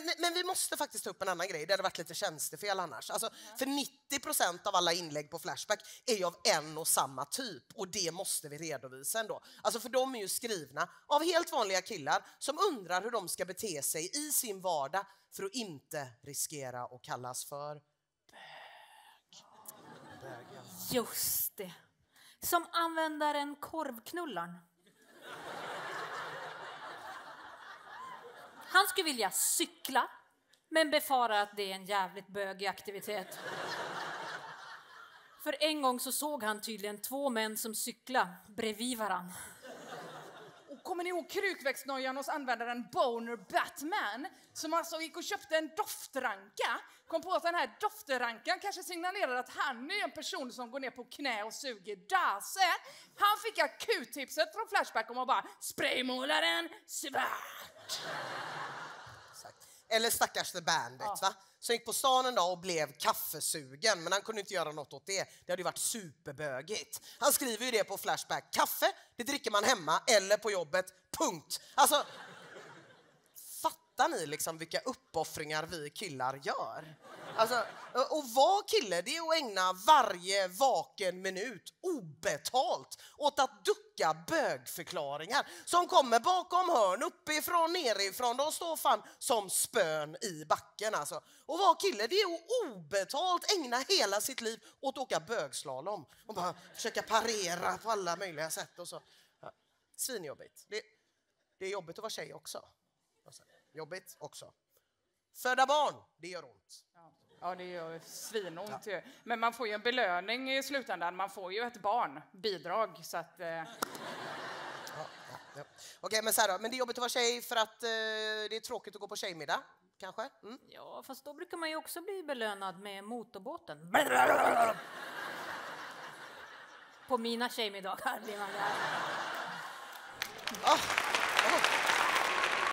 Men vi måste faktiskt ta upp en annan grej. Det hade varit lite tjänstefel annars. Alltså, för 90% av alla inlägg på Flashback är ju av en och samma typ. Och det måste vi redovisa ändå. Alltså för de är ju skrivna av helt vanliga killar som undrar hur de ska bete sig i sin vardag för att inte riskera att kallas för bög. Just det. Som användaren korvknullaren. Han skulle vilja cykla, men befarar att det är en jävligt bögig aktivitet. För en gång så såg han tydligen 2 män som cykla bredvid varann. Och kommer ni ihåg krukväxtnojan hos användaren Boner Batman? Som alltså gick och köpte en doftranka. Kom på att den här doftrankan kanske signalerar att han är en person som går ner på knä och suger dase. Han fick akut-tipset från Flashback om att bara spraymåla den svart. Eller stackars The Bandit, va? Som gick på stan en dag och blev kaffesugen, men han kunde inte göra något åt det. Det hade ju varit superbögigt. Han skriver ju det på Flashback. Kaffe, det dricker man hemma eller på jobbet. Punkt. Alltså, fattar ni liksom vilka uppoffringar vi killar gör? Alltså, och vara kille, det är att ägna varje vaken minut obetalt åt att ducka bögförklaringar som kommer bakom hörn, uppifrån, nerifrån. De står fan som spön i backen alltså. Och vara kille, det är att obetalt ägna hela sitt liv åt att åka bögslalom och bara försöka parera på alla möjliga sätt och så. Ja. Svinjobbigt. Det är jobbigt att vara tjej också. Alltså, jobbigt också. Föda barn, det gör ont. Ja, det gör svinont ju. Men man får ju en belöning i slutändan. Man får ju ett barn, bidrag, så att... Ja. Okej, men så här då. Men det är jobbigt att vara tjej för att det är tråkigt att gå på tjejmiddag, kanske? Mm. Ja, fast då brukar man ju också bli belönad med motorbåten. På mina tjejmiddagar blir man där.